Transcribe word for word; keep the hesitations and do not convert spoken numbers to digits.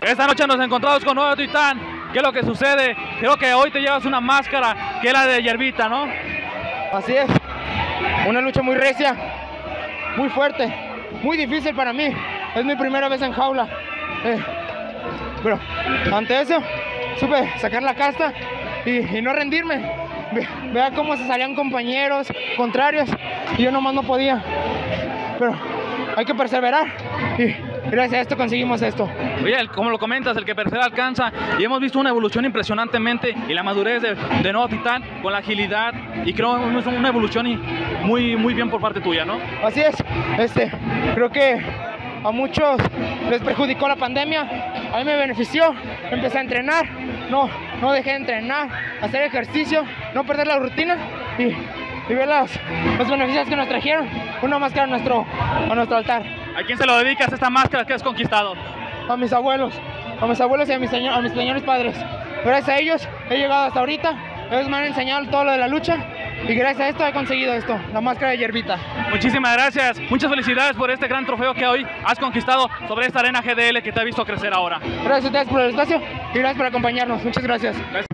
Esta noche nos encontramos con Nuevo Titán. ¿Qué es lo que sucede? Creo que hoy te llevas una máscara que es la de Yerbita, ¿no? Así es, una lucha muy recia, muy fuerte, muy difícil para mí. Es mi primera vez en jaula. Eh, pero ante eso, supe sacar la casta y, y no rendirme. Ve, vea cómo se salían compañeros contrarios y yo nomás no podía. Pero hay que perseverar y gracias a esto conseguimos esto. Oye, como lo comentas, el que persevera alcanza, y hemos visto una evolución impresionantemente y la madurez de, de Nuevo Titán con la agilidad, y creo que es una evolución y muy, muy bien por parte tuya, ¿no? Así es, este, creo que a muchos les perjudicó la pandemia, a mí me benefició, empecé a entrenar, no, no dejé de entrenar, hacer ejercicio, no perder la rutina y, y ver las, los beneficios que nos trajeron, una máscara a nuestro, a nuestro altar. ¿A quién se lo dedicas esta máscara que has conquistado? A mis abuelos, a mis abuelos y a mis, señor, a mis señores padres. Gracias a ellos he llegado hasta ahorita, ellos me han enseñado todo lo de la lucha y gracias a esto he conseguido esto, la máscara de Yerbita. Muchísimas gracias, muchas felicidades por este gran trofeo que hoy has conquistado sobre esta arena G D L que te ha visto crecer ahora. Gracias a ustedes por el espacio y gracias por acompañarnos, muchas gracias. Gracias.